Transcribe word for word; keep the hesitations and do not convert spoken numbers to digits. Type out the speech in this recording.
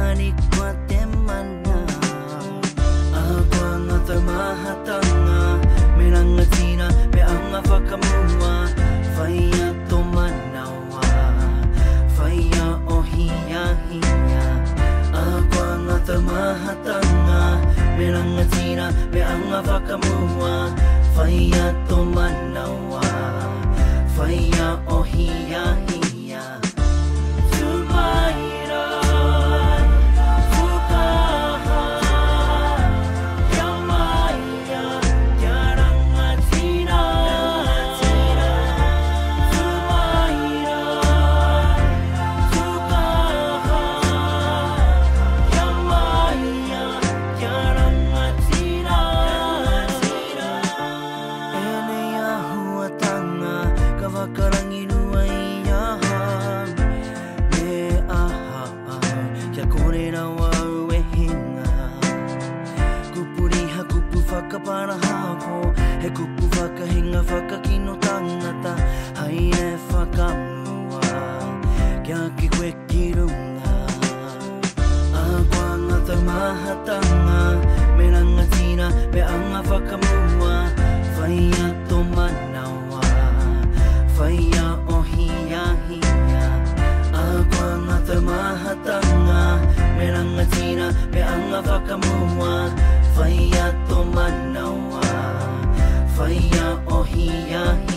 balik Guatemala. Agua nga tamahatanga Miranga tina me anga whakamua Whaia to manawa Whaia o hia hia. Agua nga tamahatanga Miranga tina me anga whakamua Whaia to manawa Whaia o hia hia. Tumaira para hako he kupu whakahinga whakakino tangata haere whakamua kia ki koe ki runga. Agua nga tamahatanga me ranga tina me anga whakamua whaia to manawa whaia o hia hia. Agua nga tamahatanga me ranga tina me anga whakamua whaia to manawa Whaia o hia hia.